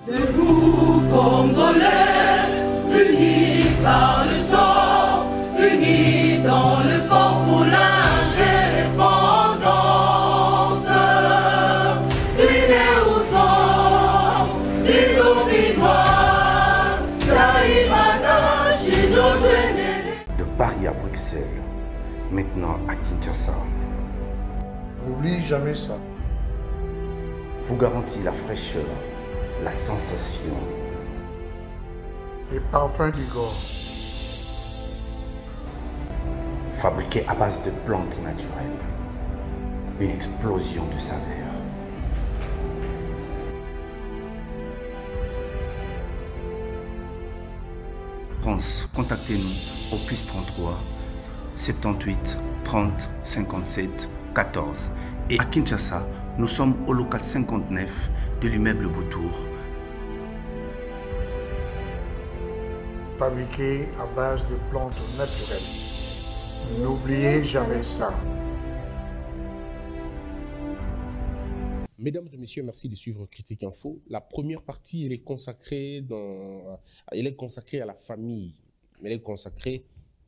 Debout, Congolais, unis par le sang, unis dans l'effort pour l'indépendance. Unis aux hommes, ces obligeoires, Taïmada, chez notre aîné. De Paris à Bruxelles, maintenant à Kinshasa, N'oublie jamais ça. vous garantit la fraîcheur, la sensation. Les parfums du Gore. Fabriqué à base de plantes naturelles. Une explosion de saveurs. France, contactez-nous au +33 78 30 57 14. Et à Kinshasa, nous sommes au local 59 de l'immeuble Boutour. Fabriqué à base de plantes naturelles. N'oubliez jamais ça. Mesdames et messieurs, merci de suivre Critique Info. La première partie, elle est consacrée à la famille. Elle est consacrée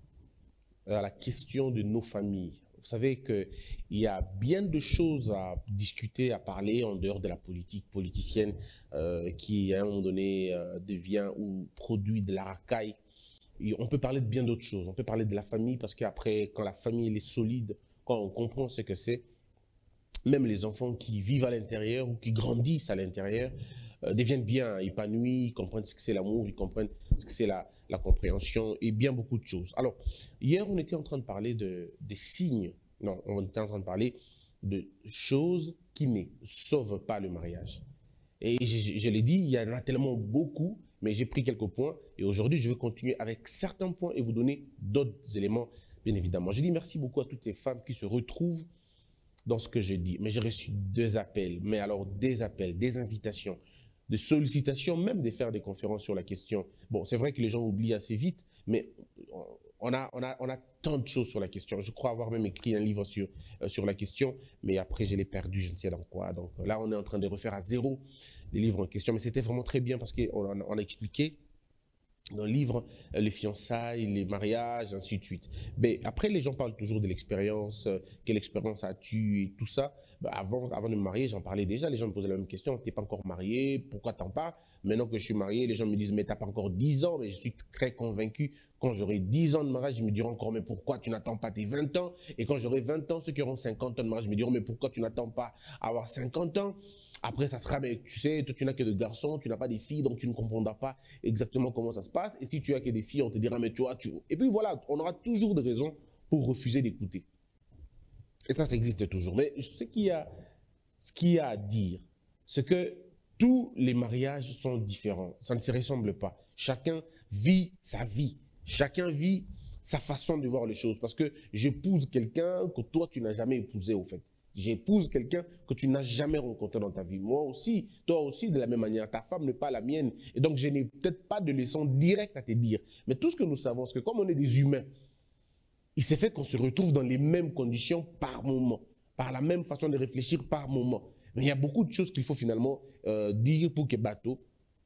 à la question de nos familles. Vous savez qu'il y a bien de choses à discuter, à parler en dehors de la politique politicienne qui, à un moment donné, devient ou produit de la racaille. Et on peut parler de bien d'autres choses. On peut parler de la famille parce qu'après, quand la famille elle est solide, quand on comprend ce que c'est, même les enfants qui vivent à l'intérieur ou qui grandissent à l'intérieur deviennent bien épanouis, ils comprennent ce que c'est l'amour, ils comprennent ce que c'est la compréhension et bien beaucoup de choses. Alors, hier, on était en train de parler des signes, non, on était en train de parler de choses qui ne sauvent pas le mariage. Et je l'ai dit, il y en a tellement beaucoup, mais j'ai pris quelques points et aujourd'hui, je vais continuer avec certains points et vous donner d'autres éléments, bien évidemment. Je dis merci beaucoup à toutes ces femmes qui se retrouvent dans ce que je dis. Mais j'ai reçu 2 appels, mais alors des appels, des invitations, des sollicitations, même de faire des conférences sur la question. Bon, c'est vrai que les gens oublient assez vite, mais on a tant de choses sur la question. Je crois avoir même écrit un livre sur la question, mais après je l'ai perdu, je ne sais dans quoi. Donc là, on est en train de refaire à zéro les livres en question, mais c'était vraiment très bien parce qu'on a expliqué dans le livre, les fiançailles, les mariages, ainsi de suite. Mais après, les gens parlent toujours de l'expérience, quelle expérience as-tu et tout ça. Ben, avant de me marier, j'en parlais déjà, les gens me posaient la même question, tu n'es pas encore marié, pourquoi t'en parles? Maintenant que je suis marié, les gens me disent, mais tu n'as pas encore 10 ans, mais je suis très convaincu, quand j'aurai 10 ans de mariage, ils me diront encore, mais pourquoi tu n'attends pas tes 20 ans? Et quand j'aurai 20 ans, ceux qui auront 50 ans de mariage me diront, mais pourquoi tu n'attends pas à avoir 50 ans? Après, ça sera, mais tu sais, toi, tu n'as que des garçons, tu n'as pas des filles, donc tu ne comprendras pas exactement comment ça se passe. Et si tu as que des filles, on te dira, mais tu vois, tu... Et puis voilà, on aura toujours des raisons pour refuser d'écouter. Et ça existe toujours. Mais ce qu'il y a à dire, c'est que tous les mariages sont différents. Ça ne se ressemble pas. Chacun vit sa vie. Chacun vit sa façon de voir les choses. Parce que j'épouse quelqu'un que toi, tu n'as jamais épousé, au fait. J'épouse quelqu'un que tu n'as jamais rencontré dans ta vie. Moi aussi, toi aussi, de la même manière. Ta femme n'est pas la mienne. Et donc, je n'ai peut-être pas de leçon directe à te dire. Mais tout ce que nous savons, c'est que comme on est des humains, il s'est fait qu'on se retrouve dans les mêmes conditions par moment, par la même façon de réfléchir par moment. Mais il y a beaucoup de choses qu'il faut finalement dire pour que bateau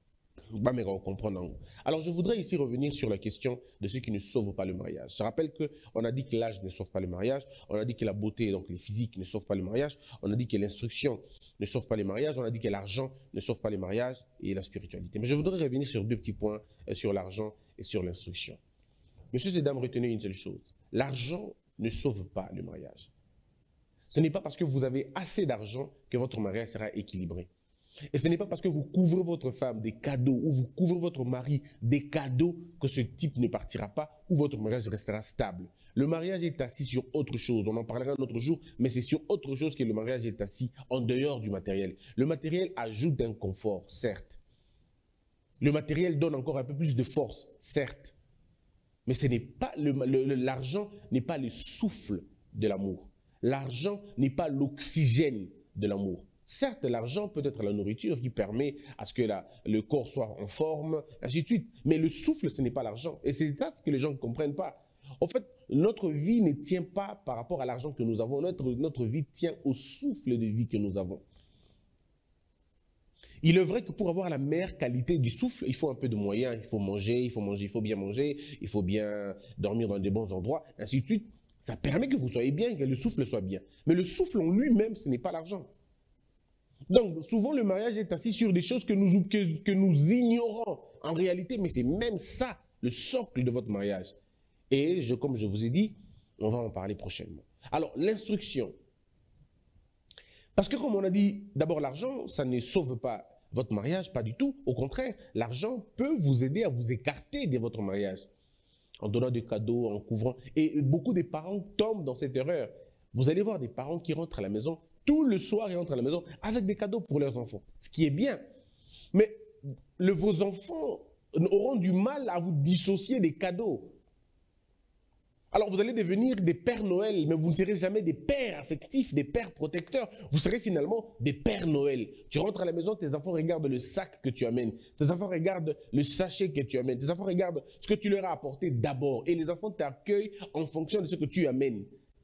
va me comprendre. Alors, je voudrais ici revenir sur la question de ceux qui ne sauvent pas le mariage. Je rappelle qu'on a dit que l'âge ne sauve pas le mariage, on a dit que la beauté, donc les physiques, ne sauvent pas le mariage, on a dit que l'instruction ne sauve pas le mariage, on a dit que l'argent ne sauve pas le mariage et la spiritualité. Mais je voudrais revenir sur 2 petits points, sur l'argent et sur l'instruction. Messieurs et dames, retenez une seule chose. L'argent ne sauve pas le mariage. Ce n'est pas parce que vous avez assez d'argent que votre mariage sera équilibré. Et ce n'est pas parce que vous couvrez votre femme des cadeaux ou vous couvrez votre mari des cadeaux que ce type ne partira pas ou votre mariage restera stable. Le mariage est assis sur autre chose. On en parlera un autre jour, mais c'est sur autre chose que le mariage est assis en dehors du matériel. Le matériel ajoute un confort, certes. Le matériel donne encore un peu plus de force, certes. Mais ce n'est pas l'argent n'est pas le souffle de l'amour. L'argent n'est pas l'oxygène de l'amour. Certes, l'argent peut être la nourriture qui permet à ce que le corps soit en forme, ainsi de suite. Mais le souffle, ce n'est pas l'argent. Et c'est ça ce que les gens ne comprennent pas. En fait, notre vie ne tient pas par rapport à l'argent que nous avons. Notre vie tient au souffle de vie que nous avons. Il est vrai que pour avoir la meilleure qualité du souffle, il faut un peu de moyens. Il faut manger, il faut bien manger, il faut bien dormir dans des bons endroits, ainsi de suite. Ça permet que vous soyez bien, que le souffle soit bien. Mais le souffle en lui-même, ce n'est pas l'argent. Donc, souvent, le mariage est assis sur des choses que nous ignorons en réalité, mais c'est même ça, le socle de votre mariage. Et comme je vous ai dit, on va en parler prochainement. Alors, l'instruction. Parce que comme on a dit, d'abord l'argent, ça ne sauve pas votre mariage, pas du tout. Au contraire, l'argent peut vous aider à vous écarter de votre mariage. En donnant des cadeaux, en couvrant. Et beaucoup de parents tombent dans cette erreur. Vous allez voir des parents qui rentrent à la maison, tout le soir ils rentrent à la maison avec des cadeaux pour leurs enfants. Ce qui est bien. Mais vos enfants auront du mal à vous dissocier des cadeaux. Alors vous allez devenir des pères Noël, mais vous ne serez jamais des pères affectifs, des pères protecteurs. Vous serez finalement des pères Noël. Tu rentres à la maison, tes enfants regardent le sac que tu amènes. Tes enfants regardent le sachet que tu amènes. Tes enfants regardent ce que tu leur as apporté d'abord. Et les enfants t'accueillent en fonction de ce que tu amènes.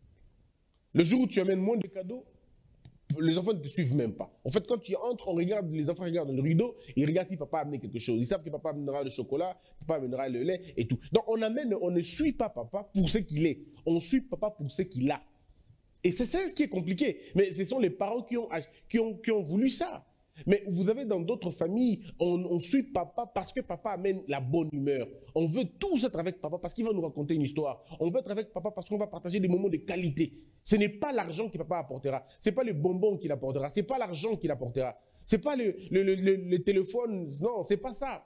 Le jour où tu amènes moins de cadeaux, les enfants ne te suivent même pas. En fait, quand tu entres, les enfants regardent le rideau, ils regardent si papa a amené quelque chose. Ils savent que papa amènera le chocolat, papa amènera le lait et tout. Donc, on ne suit pas papa pour ce qu'il est. On suit papa pour ce qu'il a. Et c'est ça ce qui est compliqué. Mais ce sont les parents qui ont voulu ça. Mais vous avez dans d'autres familles, on suit papa parce que papa amène la bonne humeur. On veut tous être avec papa parce qu'il va nous raconter une histoire. On veut être avec papa parce qu'on va partager des moments de qualité. Ce n'est pas l'argent que papa apportera. Ce n'est pas le bonbon qu'il apportera. Ce n'est pas l'argent qu'il apportera. Ce n'est pas le téléphone. Non, ce n'est pas ça.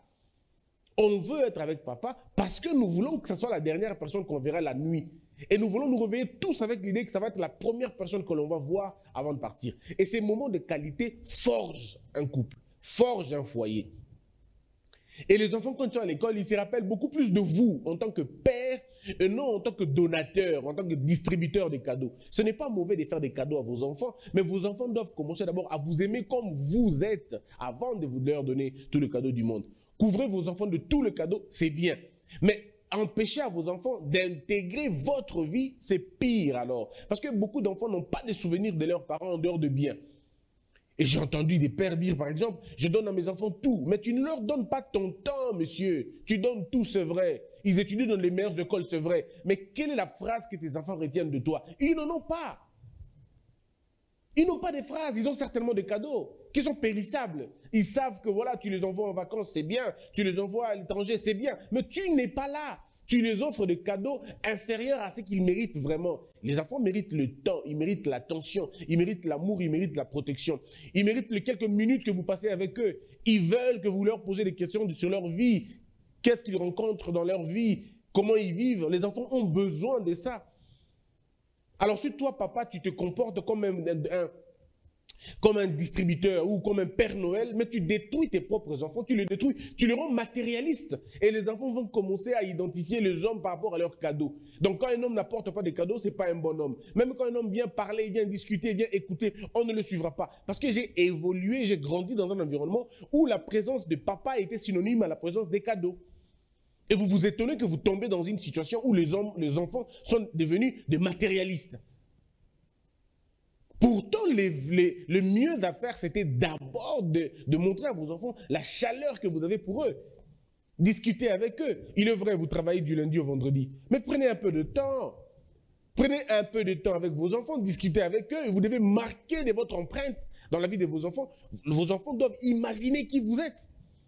On veut être avec papa parce que nous voulons que ce soit la dernière personne qu'on verra la nuit. Et nous voulons nous réveiller tous avec l'idée que ça va être la première personne que l'on va voir avant de partir. Et ces moments de qualité forgent un couple, forgent un foyer. Et les enfants, quand ils sont à l'école, ils se rappellent beaucoup plus de vous en tant que père et non en tant que donateur, en tant que distributeur de cadeaux. Ce n'est pas mauvais de faire des cadeaux à vos enfants, mais vos enfants doivent commencer d'abord à vous aimer comme vous êtes avant de vous leur donner tout le cadeau du monde. Couvrez vos enfants de tout le cadeau, c'est bien. Mais empêcher à vos enfants d'intégrer votre vie, c'est pire alors. Parce que beaucoup d'enfants n'ont pas de souvenirs de leurs parents en dehors de bien. Et j'ai entendu des pères dire, par exemple, je donne à mes enfants tout. Mais tu ne leur donnes pas ton temps, monsieur. Tu donnes tout, c'est vrai. Ils étudient dans les meilleures écoles, c'est vrai. Mais quelle est la phrase que tes enfants retiennent de toi? Ils n'en ont pas. Ils n'ont pas de phrases, ils ont certainement des cadeaux qui sont périssables. Ils savent que voilà, tu les envoies en vacances, c'est bien. Tu les envoies à l'étranger, c'est bien. Mais tu n'es pas là. Tu les offres des cadeaux inférieurs à ce qu'ils méritent vraiment. Les enfants méritent le temps, ils méritent l'attention, ils méritent l'amour, ils méritent la protection. Ils méritent les quelques minutes que vous passez avec eux. Ils veulent que vous leur posez des questions sur leur vie. Qu'est-ce qu'ils rencontrent dans leur vie? Comment ils vivent? Les enfants ont besoin de ça. Alors si toi, papa, tu te comportes comme un distributeur ou comme un Père Noël, mais tu détruis tes propres enfants, tu les détruis, tu les rends matérialistes. Et les enfants vont commencer à identifier les hommes par rapport à leurs cadeaux. Donc quand un homme n'apporte pas de cadeaux, ce n'est pas un bon homme. Même quand un homme vient parler, vient discuter, vient écouter, on ne le suivra pas. Parce que j'ai évolué, j'ai grandi dans un environnement où la présence de papa était synonyme à la présence des cadeaux. Et vous vous étonnez que vous tombez dans une situation où les enfants sont devenus des matérialistes. Pourtant, le mieux à faire, c'était d'abord de montrer à vos enfants la chaleur que vous avez pour eux. Discutez avec eux. Il est vrai, vous travaillez du lundi au vendredi. Mais prenez un peu de temps. Prenez un peu de temps avec vos enfants, discutez avec eux. Et vous devez marquer de votre empreinte dans la vie de vos enfants. Vos enfants doivent imaginer qui vous êtes.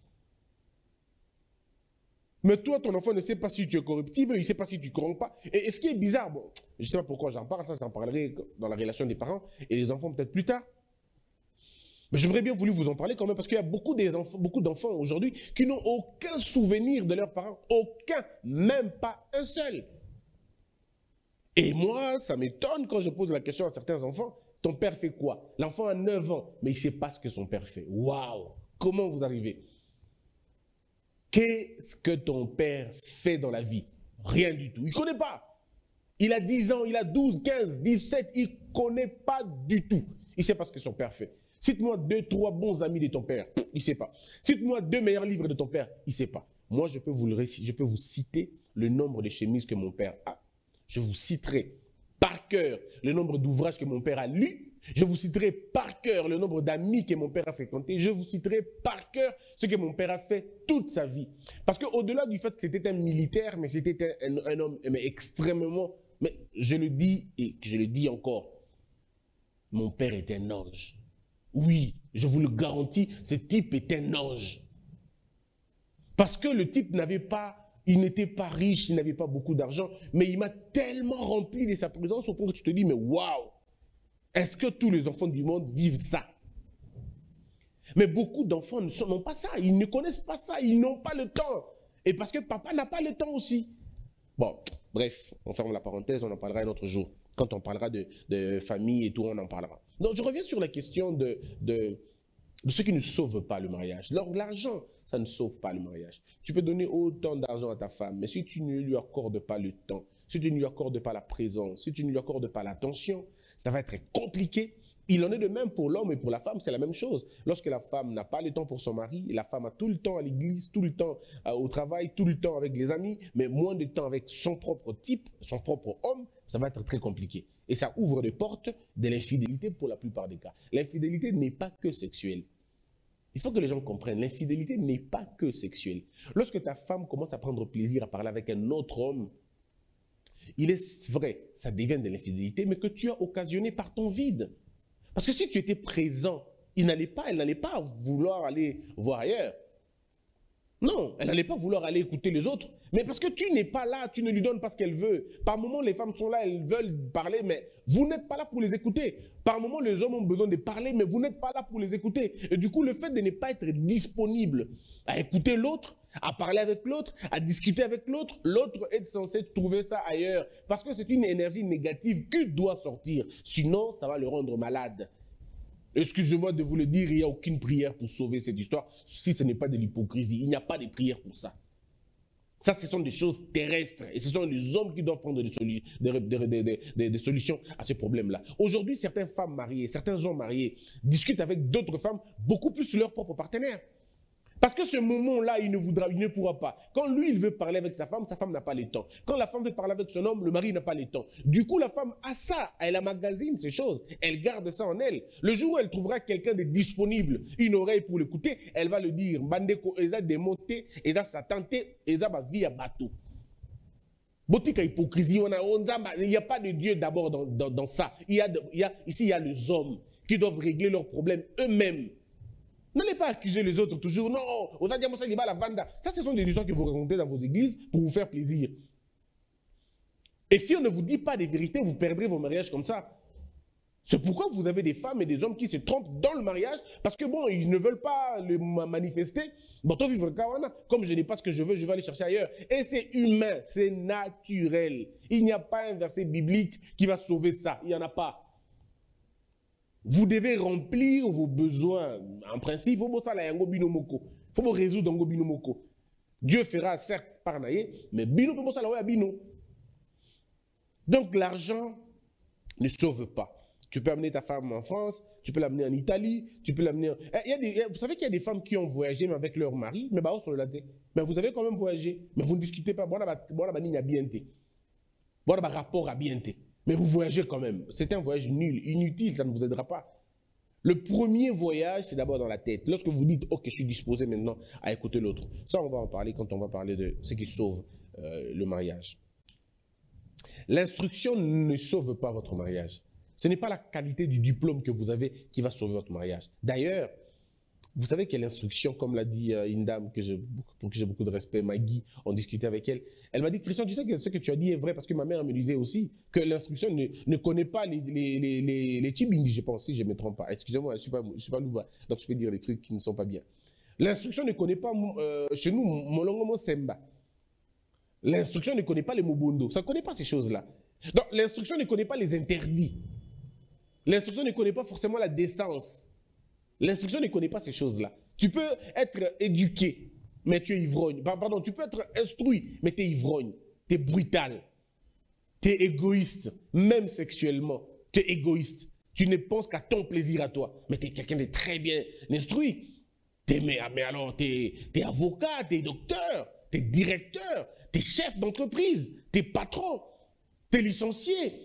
Mais toi, ton enfant ne sait pas si tu es corruptible, il ne sait pas si tu ne corromps pas. Et ce qui est bizarre, bon, je ne sais pas pourquoi j'en parle, ça j'en parlerai dans la relation des parents et des enfants peut-être plus tard. Mais j'aimerais bien voulu vous en parler quand même parce qu'il y a beaucoup d'enfants aujourd'hui qui n'ont aucun souvenir de leurs parents. Aucun, même pas un seul. Et moi, ça m'étonne quand je pose la question à certains enfants, ton père fait quoi? L'enfant a 9 ans, mais il ne sait pas ce que son père fait. Waouh! Comment vous arrivez? Qu'est-ce que ton père fait dans la vie? Rien du tout. Il ne connaît pas. Il a 10 ans, il a 12, 15, 17, il ne connaît pas du tout. Il ne sait pas ce que son père fait. Cite-moi 2, 3 bons amis de ton père. Il ne sait pas. Cite-moi 2 meilleurs livres de ton père. Il ne sait pas. Moi, je peux vous citer le nombre de chemises que mon père a. Je vous citerai par cœur le nombre d'ouvrages que mon père a lus. Je vous citerai par cœur le nombre d'amis que mon père a fréquentés. Je vous citerai par cœur ce que mon père a fait toute sa vie. Parce qu'au-delà du fait que c'était un militaire, mais c'était un homme mais extrêmement... Mais je le dis et je le dis encore, mon père est un ange. Oui, je vous le garantis, ce type est un ange. Parce que le type n'avait pas... Il n'était pas riche, il n'avait pas beaucoup d'argent, mais il m'a tellement rempli de sa présence au point que tu te dis, mais waouh! Est-ce que tous les enfants du monde vivent ça? Mais beaucoup d'enfants n'ont pas ça, ils ne connaissent pas ça, ils n'ont pas le temps. Et parce que papa n'a pas le temps aussi. Bon, bref, on ferme la parenthèse, on en parlera un autre jour. Quand on parlera de famille et tout, on en parlera. Donc je reviens sur la question de ce qui ne sauve pas le mariage. L'argent, ça ne sauve pas le mariage. Tu peux donner autant d'argent à ta femme, mais si tu ne lui accordes pas le temps, si tu ne lui accordes pas la présence, si tu ne lui accordes pas l'attention, ça va être compliqué. Il en est de même pour l'homme et pour la femme, c'est la même chose. Lorsque la femme n'a pas le temps pour son mari, la femme a tout le temps à l'église, tout le temps au travail, tout le temps avec les amis, mais moins de temps avec son propre type, son propre homme, ça va être très compliqué. Et ça ouvre des portes de l'infidélité pour la plupart des cas. L'infidélité n'est pas que sexuelle. Il faut que les gens comprennent, l'infidélité n'est pas que sexuelle. Lorsque ta femme commence à prendre plaisir à parler avec un autre homme, il est vrai, ça devient de l'infidélité, mais que tu as occasionné par ton vide. Parce que si tu étais présent, elle n'allait pas vouloir aller voir ailleurs. Non, elle n'allait pas vouloir aller écouter les autres. Mais parce que tu n'es pas là, tu ne lui donnes pas ce qu'elle veut. Par moments, les femmes sont là, elles veulent parler, mais vous n'êtes pas là pour les écouter. Par moments, les hommes ont besoin de parler, mais vous n'êtes pas là pour les écouter. Et du coup, le fait de ne pas être disponible à écouter l'autre, à parler avec l'autre, à discuter avec l'autre, l'autre est censé trouver ça ailleurs. Parce que c'est une énergie négative qui doit sortir. Sinon, ça va le rendre malade. Excusez-moi de vous le dire, il n'y a aucune prière pour sauver cette histoire. Si ce n'est pas de l'hypocrisie, il n'y a pas de prière pour ça. Ça, ce sont des choses terrestres. Et ce sont les hommes qui doivent prendre des solutions à ces problèmes-là. Aujourd'hui, certaines femmes mariées, certains hommes mariés discutent avec d'autres femmes beaucoup plus sur leur propre partenaire. Parce que ce moment-là, il ne pourra pas. Quand lui, il veut parler avec sa femme n'a pas le temps. Quand la femme veut parler avec son homme, le mari n'a pas le temps. Du coup, la femme a ça, elle emmagasine ces choses, elle garde ça en elle. Le jour où elle trouvera quelqu'un de disponible, une oreille pour l'écouter, elle va le dire. Bandeko, eza démonté, eza satanté, eza ma vie à bateau. Botika hypocrisie, il n'y a pas de Dieu d'abord dans ça. Ici, il y a les hommes qui doivent régler leurs problèmes eux-mêmes. N'allez pas accuser les autres toujours. Non, ça, ce sont des histoires que vous racontez dans vos églises pour vous faire plaisir. Et si on ne vous dit pas des vérités, vous perdrez vos mariages comme ça. C'est pourquoi vous avez des femmes et des hommes qui se trompent dans le mariage parce que bon, ils ne veulent pas le manifester. Comme je n'ai pas ce que je veux, je vais aller chercher ailleurs. Et c'est humain, c'est naturel. Il n'y a pas un verset biblique qui va sauver ça. Il n'y en a pas. Vous devez remplir vos besoins. En principe, il faut résoudre dans binomoko. Dieu fera certes par naïe, mais bino peut ça bino. Donc l'argent ne sauve pas. Tu peux amener ta femme en France, tu peux l'amener en Italie, tu peux l'amener. Vous savez qu'il y a des femmes qui ont voyagé mais avec leur mari, mais bah sur le laté. Mais vous avez quand même voyagé, mais vous ne discutez pas. Bon, rapport à bienté. Mais vous voyagez quand même. C'est un voyage nul, inutile, ça ne vous aidera pas. Le premier voyage, c'est d'abord dans la tête. Lorsque vous dites, ok, je suis disposé maintenant à écouter l'autre. Ça, on va en parler quand on va parler de ce qui sauve le mariage. L'instruction ne sauve pas votre mariage. Ce n'est pas la qualité du diplôme que vous avez qui va sauver votre mariage. D'ailleurs, vous savez que l'instruction, comme l'a dit une dame pour qui j'ai beaucoup de respect, Maggie, on discutait avec elle. Elle m'a dit, Christian, tu sais que ce que tu as dit est vrai parce que ma mère me disait aussi que l'instruction ne connaît pas les Chibindi, je pense, si je ne me trompe pas. Excusez-moi, je ne suis pas louba, donc je peux dire des trucs qui ne sont pas bien. L'instruction ne connaît pas, chez nous, Molongomo Semba. L'instruction ne connaît pas les Mobondo. Ça ne connaît pas ces choses-là. Donc, l'instruction ne connaît pas les interdits. L'instruction ne connaît pas forcément la décence. L'instruction ne connaît pas ces choses-là. Tu peux être éduqué, mais tu es ivrogne. Pardon, tu peux être instruit, mais tu es ivrogne. Tu es brutal. Tu es égoïste, même sexuellement. Tu es égoïste. Tu ne penses qu'à ton plaisir à toi. Mais tu es quelqu'un de très bien instruit. Mais alors, tu es avocat, tu es docteur, tu es directeur, tu es chef d'entreprise, tu es patron, tu es licencié.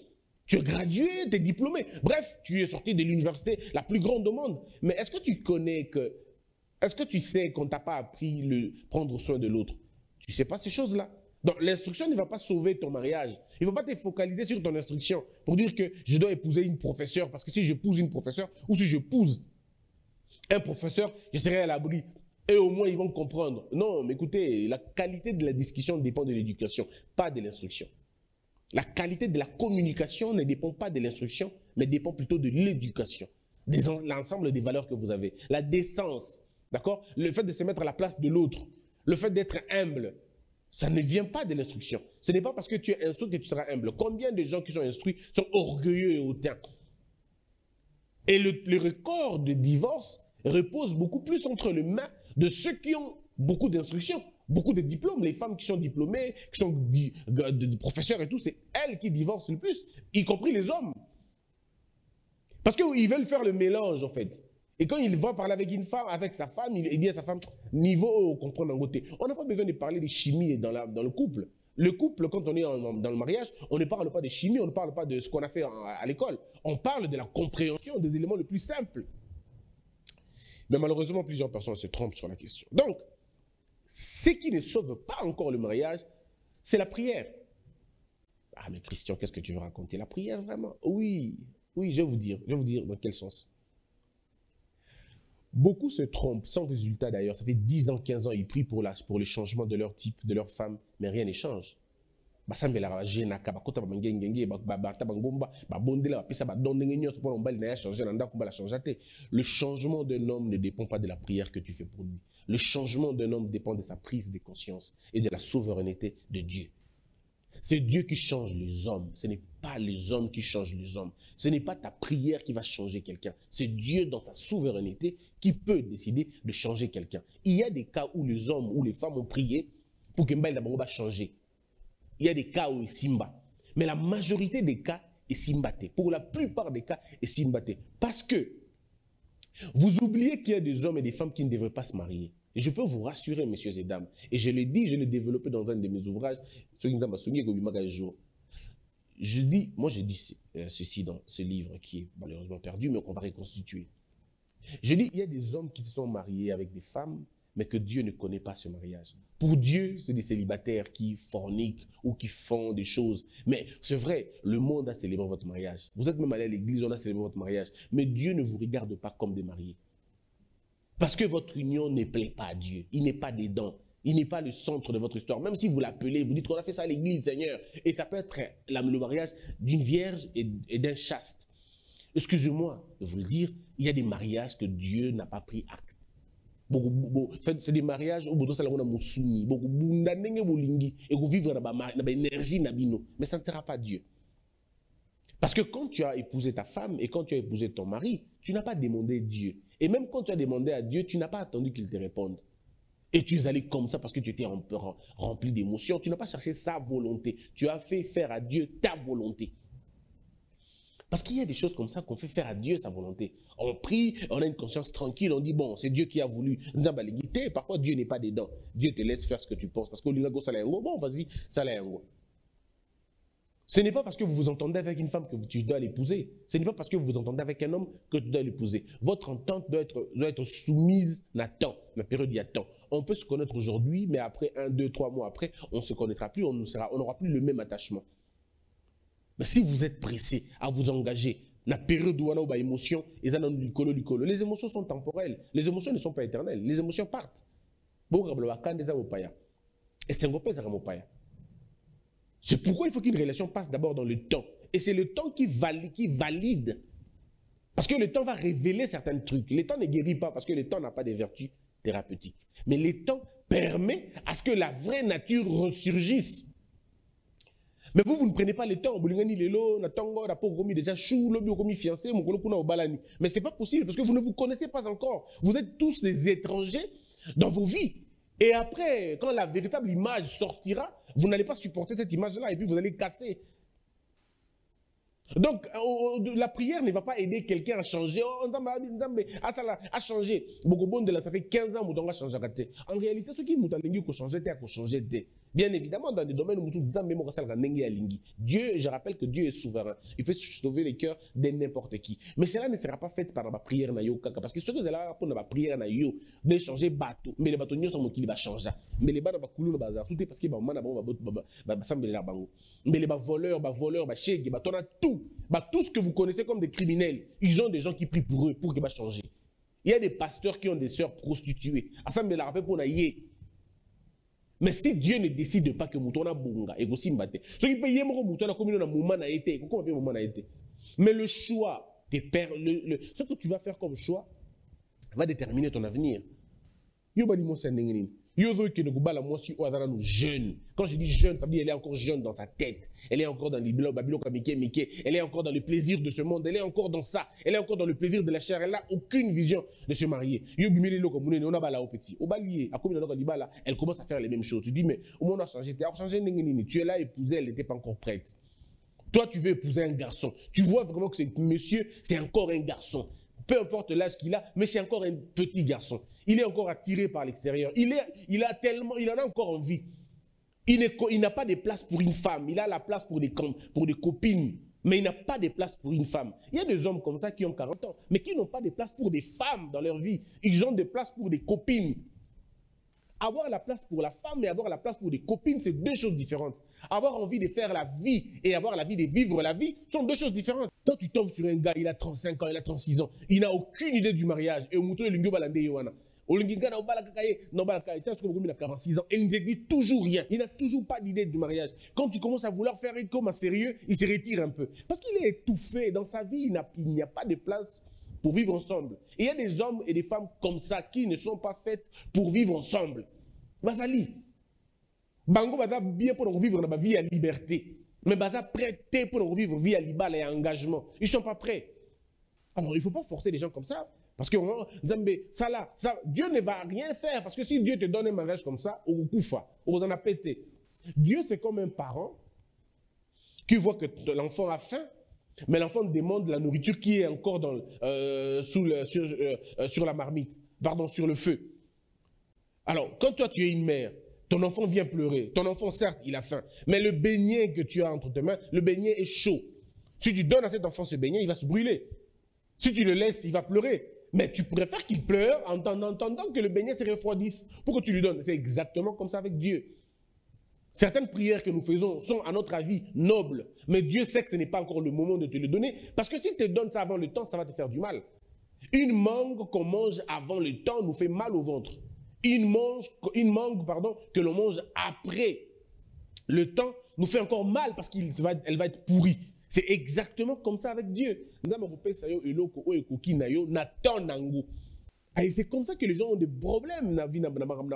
Tu es gradué, tu es diplômé. Bref, tu es sorti de l'université la plus grande au monde. Mais est-ce que tu connais que... Est-ce que tu sais qu'on ne t'a pas appris le prendre soin de l'autre? Tu ne sais pas ces choses-là. Donc, l'instruction ne va pas sauver ton mariage. Il ne faut pas te focaliser sur ton instruction pour dire que je dois épouser une professeure. Parce que si j'épouse une professeure ou si j'épouse un professeur, je serai à l'abri. Et au moins, ils vont comprendre. Non, mais écoutez, la qualité de la discussion dépend de l'éducation, pas de l'instruction. La qualité de la communication ne dépend pas de l'instruction, mais dépend plutôt de l'éducation. L'ensemble des valeurs que vous avez. La décence, d'accord? Le fait de se mettre à la place de l'autre. Le fait d'être humble. Ça ne vient pas de l'instruction. Ce n'est pas parce que tu es instruit que tu seras humble. Combien de gens qui sont instruits sont orgueilleux et hautains? Et le record de divorce repose beaucoup plus entre les mains de ceux qui ont beaucoup d'instruction, beaucoup de diplômes. Les femmes qui sont diplômées, qui sont professeurs et tout, c'est elles qui divorcent le plus, y compris les hommes. Parce qu'ils veulent faire le mélange, en fait. Et quand il va parler avec une femme, avec sa femme, il dit à sa femme, niveau comprendre en côté. On n'a pas besoin de parler de chimie dans le couple. Le couple, quand on est dans le mariage, on ne parle pas de chimie, on ne parle pas de ce qu'on a fait à l'école. On parle de la compréhension des éléments les plus simples. Mais malheureusement, plusieurs personnes se trompent sur la question. Donc, ce qui ne sauve pas encore le mariage, c'est la prière. Ah, mais Christian, qu'est-ce que tu veux raconter? La prière, vraiment? Oui, oui, je vais vous dire dans quel sens. Beaucoup se trompent, sans résultat d'ailleurs. Ça fait 10 ans, 15 ans, ils prient pour le changement de leur type, de leur femme, mais rien ne change. Le changement d'un homme ne dépend pas de la prière que tu fais pour lui. Le changement d'un homme dépend de sa prise de conscience et de la souveraineté de Dieu. C'est Dieu qui change les hommes. Ce n'est pas les hommes qui changent les hommes. Ce n'est pas ta prière qui va changer quelqu'un. C'est Dieu dans sa souveraineté qui peut décider de changer quelqu'un. Il y a des cas où les hommes ou les femmes ont prié pour que Mbaï Dabango va changer. Il y a des cas où il simba. Mais la majorité des cas est simbaté. Pour la plupart des cas est simbaté. Parce que vous oubliez qu'il y a des hommes et des femmes qui ne devraient pas se marier. Et je peux vous rassurer, messieurs et dames, et je l'ai dit, je l'ai développé dans un de mes ouvrages, je dis ceci dans ce livre qui est malheureusement perdu, mais qu'on va reconstituer. Je dis, il y a des hommes qui se sont mariés avec des femmes, mais que Dieu ne connaît pas ce mariage. Pour Dieu, c'est des célibataires qui forniquent ou qui font des choses. Mais c'est vrai, le monde a célébré votre mariage. Vous êtes même allé à l'église, on a célébré votre mariage. Mais Dieu ne vous regarde pas comme des mariés. Parce que votre union ne plaît pas à Dieu. Il n'est pas dedans. Il n'est pas le centre de votre histoire. Même si vous l'appelez, vous dites qu'on a fait ça à l'église, Seigneur. Et ça peut être le mariage d'une vierge et d'un chaste. Excusez-moi de vous le dire, il y a des mariages que Dieu n'a pas pris acte. C'est des mariages où beaucoup et vous vivre dans l'énergie, mais ça ne sera pas Dieu. Parce que quand tu as épousé ta femme et quand tu as épousé ton mari, tu n'as pas demandé Dieu. Et même quand tu as demandé à Dieu, tu n'as pas attendu qu'il te réponde. Et tu es allé comme ça parce que tu étais rempli d'émotions. Tu n'as pas cherché sa volonté. Tu as fait faire à Dieu ta volonté. Parce qu'il y a des choses comme ça qu'on fait faire à Dieu sa volonté. On prie, on a une conscience tranquille, on dit bon, c'est Dieu qui a voulu. Parfois Dieu n'est pas dedans. Dieu te laisse faire ce que tu penses. Parce que bon, vas-y, ça l'a un. Ce n'est pas parce que vous vous entendez avec une femme que tu dois l'épouser. Ce n'est pas parce que vous vous entendez avec un homme que tu dois l'épouser. Votre entente doit être soumise à temps, la période il y a temps. On peut se connaître aujourd'hui, mais après 1, 2, 3 mois après, on ne se connaîtra plus, on n'aura plus le même attachement. Mais si vous êtes pressé à vous engager, la période où on a une émotion, les émotions sont temporelles. Les émotions ne sont pas éternelles. Les émotions partent. C'est pourquoi il faut qu'une relation passe d'abord dans le temps. Et c'est le temps qui valide. Parce que le temps va révéler certains trucs. Le temps ne guérit pas parce que le temps n'a pas de vertus thérapeutiques. Mais le temps permet à ce que la vraie nature ressurgisse. Mais vous ne prenez pas le temps. Mais ce n'est pas possible parce que vous ne vous connaissez pas encore. Vous êtes tous des étrangers dans vos vies. Et après, quand la véritable image sortira, vous n'allez pas supporter cette image-là et puis vous allez casser. Donc, la prière ne va pas aider quelqu'un à changer. Oh, à changer. Ça fait 15 ans que je change. En réalité, ce qui est changer, c'est changer. Bien évidemment, dans des domaines où Dieu, je rappelle que Dieu est souverain. Il peut sauver les cœurs de n'importe qui. Mais cela ne sera pas fait par la prière. Parce que ce que vous allez pour la prière, de changer bateau. Mais les bateaux sont qui va changer. Mais les bateaux sont tout parce que mais les voleurs, tout. Tout ce que vous connaissez comme des criminels, ils ont des gens qui prient pour eux, pour qu'ils va changer. Il y a des pasteurs qui ont des sœurs prostituées. Mais si Dieu ne décide pas que Moutona Bunga et aussi Mbate, ce qui peut y avoir comme une moment a été, mais le choix, ce que tu vas faire comme choix va déterminer ton avenir. Jeune. Quand je dis jeune, ça veut dire qu'elle est encore jeune dans sa tête. Elle est encore dans les elle est encore dans le plaisir de ce monde. Elle est encore dans ça. Elle est encore dans le plaisir de la chair. Elle n'a aucune vision de se marier. Elle commence à faire les mêmes choses. Tu dis, mais au monde a changé. Tu es là épousée, elle n'était pas encore prête. Toi, tu veux épouser un garçon. Tu vois vraiment que ce monsieur, c'est encore un garçon. Peu importe l'âge qu'il a, mais c'est encore un petit garçon. Il est encore attiré par l'extérieur. Il en a encore envie. Il n'a pas de place pour une femme. Il a la place pour des copines. Mais il n'a pas de place pour une femme. Il y a des hommes comme ça qui ont 40 ans, mais qui n'ont pas de place pour des femmes dans leur vie. Ils ont des places pour des copines. Avoir la place pour la femme et avoir la place pour des copines, c'est deux choses différentes. Avoir envie de faire la vie et avoir la vie de vivre la vie sont deux choses différentes. Quand tu tombes sur un gars, il a 35 ans, il a 36 ans, il n'a aucune idée du mariage. Et au mouton, il n'a 46 ans, et il ne dit toujours rien. Il n'a toujours pas d'idée du mariage. Quand tu commences à vouloir faire comme un sérieux, il se retire un peu. Parce qu'il est étouffé. Dans sa vie, il n'y a pas de place pour vivre ensemble. Et il y a des hommes et des femmes comme ça qui ne sont pas faits pour vivre ensemble. Basali. Bango baza bien pour vivre dans la vie à liberté. Mais baza prêté pour vivre vie à libal et à engagement. Ils ne sont pas prêts. Alors il ne faut pas forcer les gens comme ça. Parce que Dieu ne va rien faire. Parce que si Dieu te donne un mariage comme ça, on koufa, on en a pété. Dieu, c'est comme un parent qui voit que l'enfant a faim, mais l'enfant demande la nourriture qui est encore sur la marmite, pardon, sur le feu. Alors, quand toi tu es une mère, ton enfant vient pleurer. Ton enfant, certes, il a faim, mais le beignet que tu as entre tes mains, le beignet est chaud. Si tu donnes à cet enfant ce beignet, il va se brûler. Si tu le laisses, il va pleurer. Mais tu préfères qu'il pleure en attendant que le beignet se refroidisse pour que tu lui donnes. C'est exactement comme ça avec Dieu. Certaines prières que nous faisons sont, à notre avis, nobles. Mais Dieu sait que ce n'est pas encore le moment de te le donner. Parce que s'il te donne ça avant le temps, ça va te faire du mal. Une mangue qu'on mange avant le temps nous fait mal au ventre. Une mangue que l'on mange après le temps nous fait encore mal parce qu'elle va être pourrie. C'est exactement comme ça avec Dieu. Et c'est comme ça que les gens ont des problèmes dans la vie.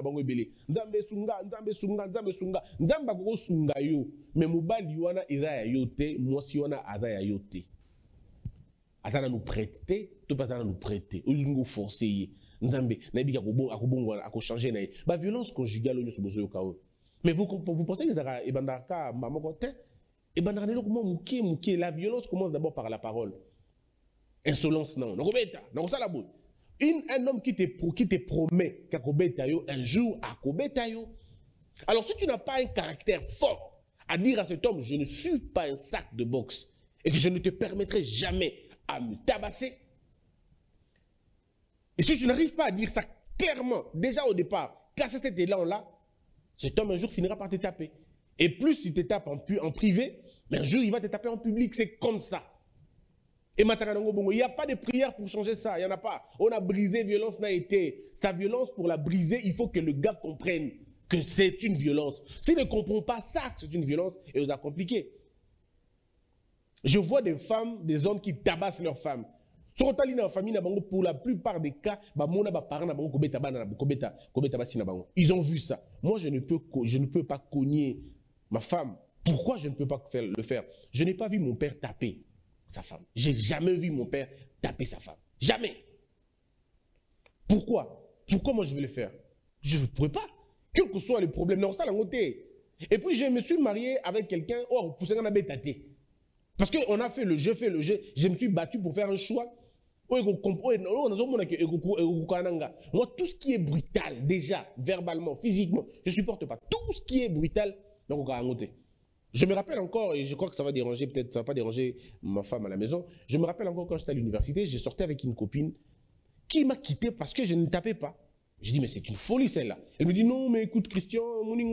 Mais mobali wana ezaya yote, mwasi wana azaya yote. Azana nous prêter, tout pas nous prêter. Nous forcer. Nzambe na bi ko changer na. Ba violence conjugale on se besoin au cas. Mais vous pensez que ça ebandaka mamoko te? La violence commence d'abord par la parole. Insolence, non. Un homme qui te promet un jour à Kobetayo. Alors, si tu n'as pas un caractère fort à dire à cet homme, je ne suis pas un sac de boxe et que je ne te permettrai jamais à me tabasser. Et si tu n'arrives pas à dire ça clairement, déjà au départ, casser cet élan-là, cet homme un jour finira par te taper. Et plus tu te tapes en privé, mais un jour il va te taper en public, c'est comme ça. Et il n'y a pas de prière pour changer ça, il n'y en a pas. On a brisé, violence n'a été. Sa violence, pour la briser, il faut que le gars comprenne que c'est une violence. S'il ne comprend pas ça, que c'est une violence, il nous a compliqué. Je vois des femmes, des hommes qui tabassent leurs femmes. Pour la plupart des cas, ils ont vu ça. Moi, je ne peux pas cogner ma femme. Pourquoi je ne peux pas le faire? Je n'ai pas vu mon père taper sa femme. J'ai jamais vu mon père taper sa femme. Jamais. Pourquoi? Pourquoi moi je vais le faire? Je ne pourrais pas. Quel que soit le problème. Non, ça l'a noté. Et puis je me suis marié avec quelqu'un, oh, pour ça qu'on a bétaté. Parce qu'on a fait le jeu, je me suis battu pour faire un choix. Moi, tout ce qui est brutal, déjà, verbalement, physiquement, je ne supporte pas. Tout ce qui est brutal, donc je me rappelle encore, et je crois que ça va déranger, peut-être ça ne va pas déranger ma femme à la maison, je me rappelle encore quand j'étais à l'université, j'ai sorti avec une copine qui m'a quitté parce que je ne tapais pas. J'ai dit, mais c'est une folie celle-là. Elle me dit, non, mais écoute, Christian,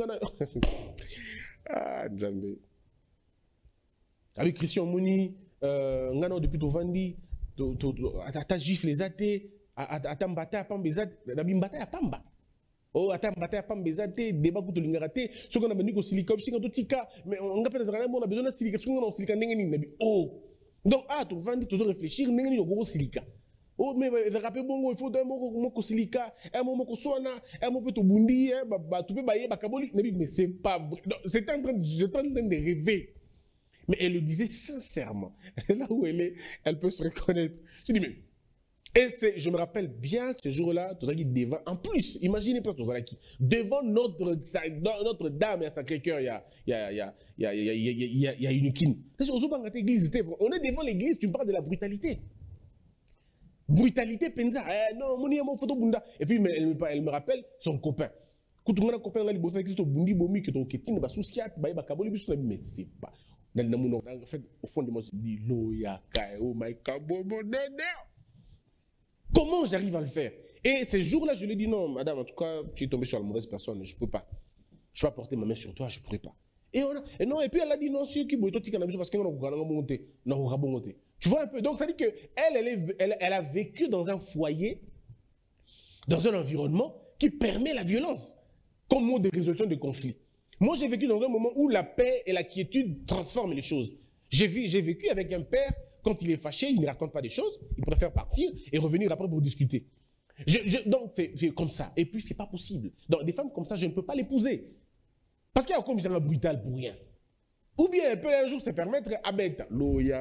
ah, Nzambe. Avec Christian Mouni, ngana depuis to vandi, ata gifle les athées, ata mbata pamba les athées, nabi mbata pamba. Oh, ata mbata pamba les athées, débat kuto lingarate, ce qu'on a besoin de silica, si on tika, mais on a besoin de silica, ce qu'on a silica n'engeni nabi. Oh, donc ah, to vandi toujours réfléchir, n'engeni yogoro silica. Oh, mais rappelez bon, il faut un mot silica, un mot soana, un mot peut bundi, tu peux bailler bakaboli, mais c'est pas vrai. J'étais en train de rêver. Mais elle le disait sincèrement. Là où elle est, elle peut se reconnaître. Je dis, mais. Et je me rappelle bien que ce jour-là, devant. En plus, imaginez pas devant Notre-Dame et à Sacré-Cœur, il y a une kin. On est devant l'église, tu me parles de la brutalité. Brutalité, penza. Non, mon mon photo bunda. Et puis, elle me rappelle son copain. Quand on a un copain, il a dit, bundi bomi, que ton ketine, ba souciat, ba kaboli, mais c'est pas. En fait, au fond de moi, je dis, oh my God, comment j'arrive à le faire? Et ces jours-là, je lui ai dit, non, madame, en tout cas, tu es tombée sur la mauvaise personne, je ne peux pas. Je ne peux pas porter ma main sur toi, je ne pourrais pas. Et puis elle a dit, non, si qui parce qu'on a monté. Tu vois un peu? Donc, ça dit qu'elle a vécu dans un foyer, dans un environnement qui permet la violence comme mode de résolution de conflits. Moi, j'ai vécu dans un moment où la paix et la quiétude transforment les choses. J'ai vécu avec un père, quand il est fâché, il ne raconte pas des choses, il préfère partir et revenir après pour discuter. Donc, c'est comme ça. Et puis, ce n'est pas possible. Donc, des femmes comme ça, je ne peux pas l'épouser. Parce qu'il y a encore une brutal pour rien. Ou bien, elle peut un jour se permettre, loya,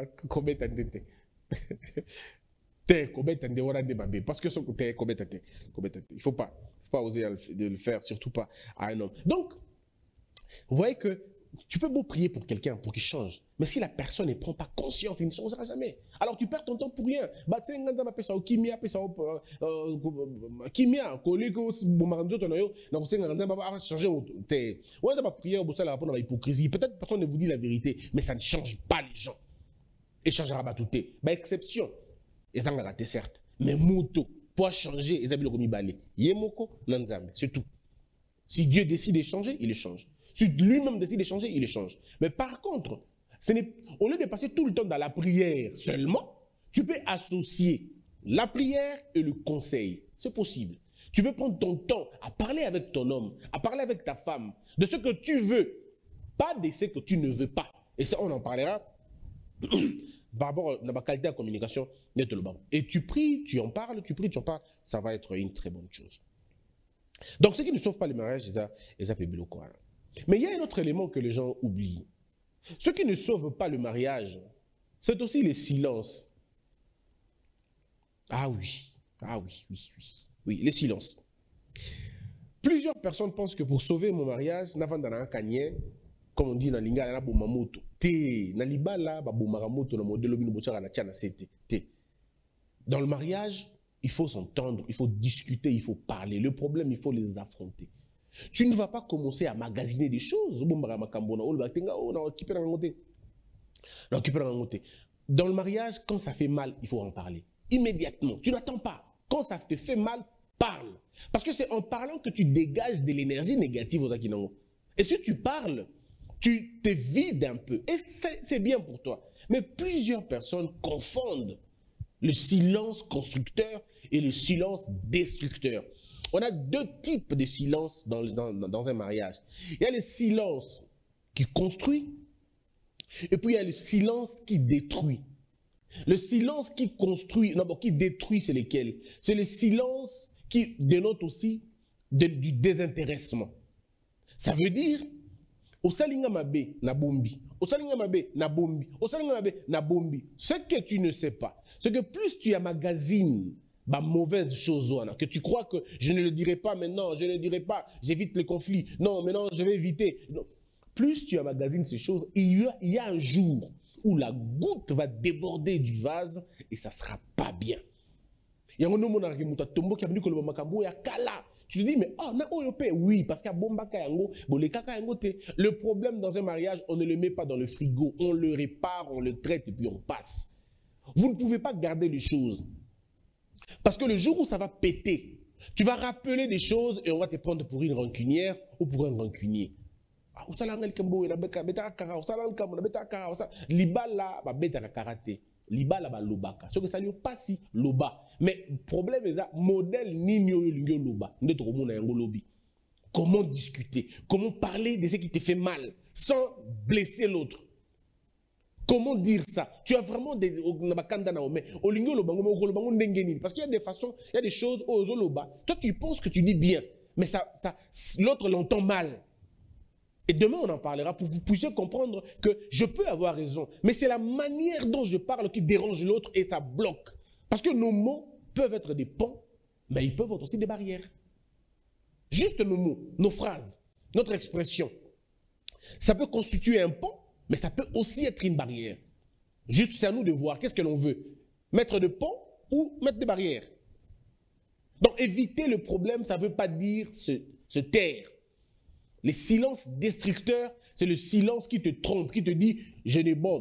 parce que il ne faut pas oser de le faire, surtout pas à un homme. Donc, vous voyez que tu peux beau prier pour quelqu'un pour qu'il change, mais si la personne ne prend pas conscience, il ne changera jamais. Alors tu perds ton temps pour rien. Peut-être personne ne vous dit la vérité, mais ça ne change pas les gens. Et changera pas tout. Exception. Et ça raté certes, mais moto pour changer, ils ont mis balé. Yemoko nanzambe, c'est tout. Si Dieu décide de changer, il change. Si lui-même décide de changer, il change. Mais par contre, au lieu de passer tout le temps dans la prière seulement, tu peux associer la prière et le conseil. C'est possible. Tu peux prendre ton temps à parler avec ton homme, à parler avec ta femme, de ce que tu veux, pas de ce que tu ne veux pas. Et ça, on en parlera par rapport à la qualité de la communication. Et tu pries, tu en parles, ça va être une très bonne chose. Donc, ceux qui ne sauvent pas le mariage, ils appellent le Coran. Mais il y a un autre élément que les gens oublient. Ceux qui ne sauvent pas le mariage, c'est aussi le silence. Ah oui, le silence. Plusieurs personnes pensent que pour sauver mon mariage, comme on dit dans Lingala, dans le mariage, il faut s'entendre, il faut discuter, il faut parler. Le problème, il faut les affronter. Tu ne vas pas commencer à magasiner des choses. Dans le mariage, quand ça fait mal, il faut en parler. Immédiatement. Tu n'attends pas. Quand ça te fait mal, parle. Parce que c'est en parlant que tu dégages de l'énergie négative aux Akinango. Et si tu parles, tu te vides un peu. Et c'est bien pour toi. Mais plusieurs personnes confondent le silence constructeur et le silence destructeur. On a deux types de silence dans un mariage. Il y a le silence qui construit et puis il y a le silence qui détruit. Le silence qui construit, qui détruit, c'est lequel? C'est le silence qui dénote aussi du désintéressement. Ça veut dire, osalinga mabe na bombi, osalinga mabe na bombi, osalinga mabe na bombi. Ce que tu ne sais pas, c'est que plus tu emmagasines mauvaise chose, que tu crois que je ne le dirai pas maintenant, je ne le dirai pas, j'évite les conflits, non, maintenant je vais éviter. Non. Plus tu emmagasines ces choses, il y a un jour où la goutte va déborder du vase et ça ne sera pas bien. Tu te dis, mais oui, parce qu'il y a le problème dans un mariage, on ne le met pas dans le frigo, on le répare, on le traite et puis on passe. Vous ne pouvez pas garder les choses. Parce que le jour où ça va péter, tu vas rappeler des choses et on va te prendre pour une rancunière ou pour un rancunier. Ce que ça lui pas si loba. Mais le problème est ça, modèle ni loba. Comment discuter? Comment parler de ce qui te fait mal sans blesser l'autre? Comment dire ça? Tu as vraiment des... Parce qu'il y a des façons, il y a des choses, toi tu penses que tu dis bien, mais l'autre l'entend mal. Et demain on en parlera pour que vous puissiez comprendre que je peux avoir raison, mais c'est la manière dont je parle qui dérange l'autre et ça bloque. Parce que nos mots peuvent être des ponts, mais ils peuvent être aussi des barrières. Juste nos mots, nos phrases, notre expression. Ça peut constituer un pont, mais ça peut aussi être une barrière. Juste, c'est à nous de voir qu'est-ce que l'on veut. Mettre des ponts ou mettre des barrières. Donc, éviter le problème, ça ne veut pas dire se taire. Les silences destructeurs, c'est le silence qui te trompe, qui te dit, je n'ai bon.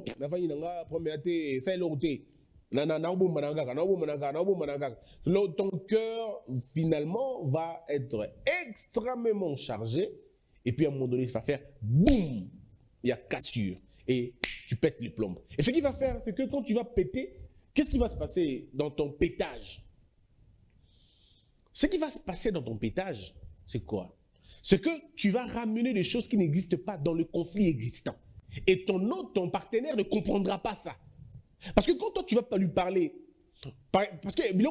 Ton cœur, finalement, va être extrêmement chargé. Et puis, à un moment donné, ça va faire boum. Il y a cassure et tu pètes les plombs. Et ce qu'il va faire, c'est que quand tu vas péter, qu'est-ce qui va se passer dans ton pétage? Ce qui va se passer dans ton pétage, c'est quoi? C'est que tu vas ramener des choses qui n'existent pas dans le conflit existant. Et ton partenaire ne comprendra pas ça. Parce que quand toi, tu ne vas pas lui parler, parce que et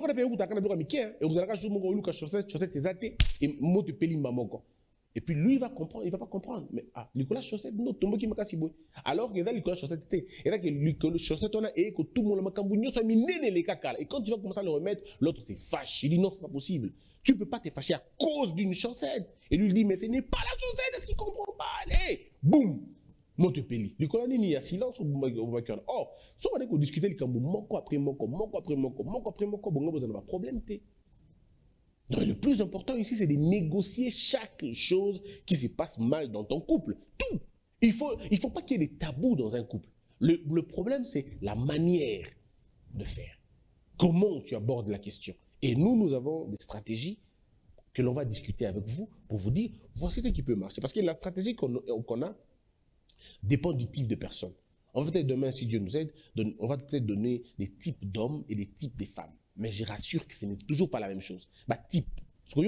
et puis lui, il va comprendre, il ne va pas comprendre. Mais Nicolas Chaussette, non, tombe qui m'a cassé. Alors que Nicolas Chaussette, et là que Nicolas Chaussette, on a et que tout le monde m'a cambouigné, soit mis les caca. Et quand tu vas commencer à le remettre, l'autre se fâche. Il dit non, c'est pas possible. Tu ne peux pas te fâcher à cause d'une chaussette. Et lui, il dit, mais ce n'est pas la chaussette, est-ce qu'il ne comprend pas? Allez, boum, Montepelli. Nicolas Nini, il y a silence au vainqueur. Oh, si on a discuté, il y a moko après moko, moko après moko, moko après moko, bon, vous avez un problème, donc, le plus important ici, c'est de négocier chaque chose qui se passe mal dans ton couple. Tout. Il faut pas qu'il y ait des tabous dans un couple. Le problème, c'est la manière de faire. Comment tu abordes la question. Et nous avons des stratégies que l'on va discuter avec vous pour vous dire, voici ce qui peut marcher. Parce que la stratégie qu'on a dépend du type de personne. On va peut-être demain, si Dieu nous aide, on va peut-être donner des types d'hommes et des types de femmes. Mais je rassure que ce n'est toujours pas la même chose. Bah, type. Parce que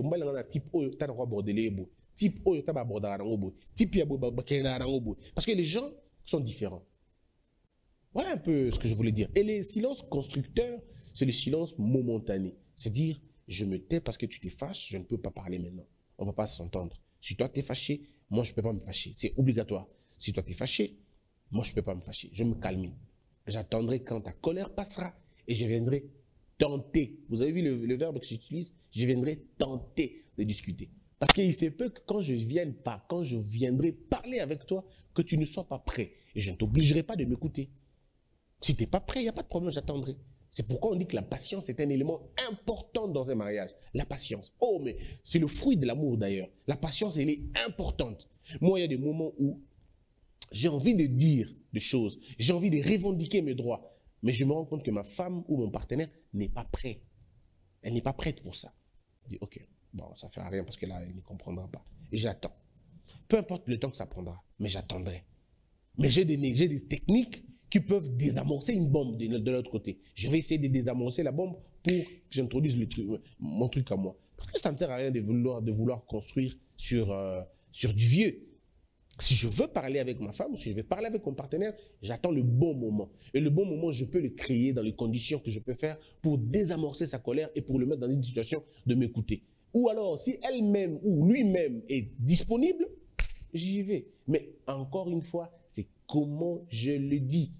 parce que les gens sont différents. Voilà un peu ce que je voulais dire. Et les silences constructeurs, c'est le silence momentané. C'est dire, je me tais parce que tu t'es fâché, je ne peux pas parler maintenant. On ne va pas s'entendre. Si toi t'es fâché, moi je ne peux pas me fâcher. C'est obligatoire. Si toi t'es fâché, moi je ne peux pas me fâcher. Je me calme. J'attendrai quand ta colère passera et je viendrai tenter. Vous avez vu le verbe que j'utilise? Je viendrai tenter de discuter. Parce qu'il se peut que quand je viendrai parler avec toi, que tu ne sois pas prêt. Et je ne t'obligerai pas de m'écouter. Si tu n'es pas prêt, il n'y a pas de problème, j'attendrai. C'est pourquoi on dit que la patience est un élément important dans un mariage. La patience. Oh, mais c'est le fruit de l'amour d'ailleurs. La patience, elle est importante. Moi, il y a des moments où j'ai envie de dire des choses. J'ai envie de revendiquer mes droits. Mais je me rends compte que ma femme ou mon partenaire n'est pas prêt. Elle n'est pas prête pour ça. Je dis, ok, bon, ça ne fait rien parce que là, elle ne comprendra pas. Et j'attends. Peu importe le temps que ça prendra, mais j'attendrai. Mais j'ai des techniques qui peuvent désamorcer une bombe de l'autre côté. Je vais essayer de désamorcer la bombe pour que j'introduise mon truc à moi. Parce que ça ne sert à rien de vouloir construire sur du vieux. Si je veux parler avec ma femme, ou si je veux parler avec mon partenaire, j'attends le bon moment. Et le bon moment, je peux le créer dans les conditions que je peux faire pour désamorcer sa colère et pour le mettre dans une situation de m'écouter. Ou alors, si elle-même ou lui-même est disponible, j'y vais. Mais encore une fois, c'est comment je le dis.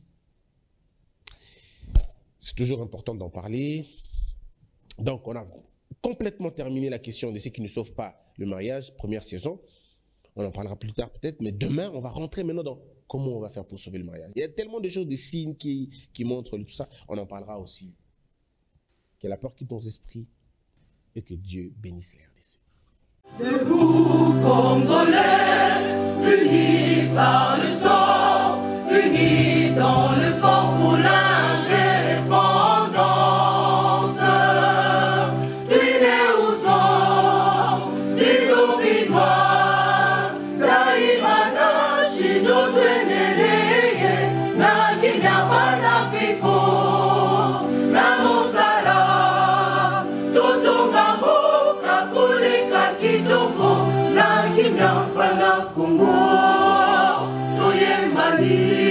C'est toujours important d'en parler. Donc, on a complètement terminé la question de ceux qui ne sauvent pas le mariage, première saison. On en parlera plus tard peut-être, mais demain, on va rentrer maintenant dans comment on va faire pour sauver le mariage? Il y a tellement de choses, des signes qui montrent tout ça. On en parlera aussi. Que la peur quitte nos esprits et que Dieu bénisse les RDC. Debout Congolais, unis par le sang, unis dans le fort pour l'indépendance. Tués aux hommes, si obinois, daimana shindo tweneleye, na kimya bana piko, na mosala, totonga mboka koleka kitoko, na kimya bana Kongo, toyembani.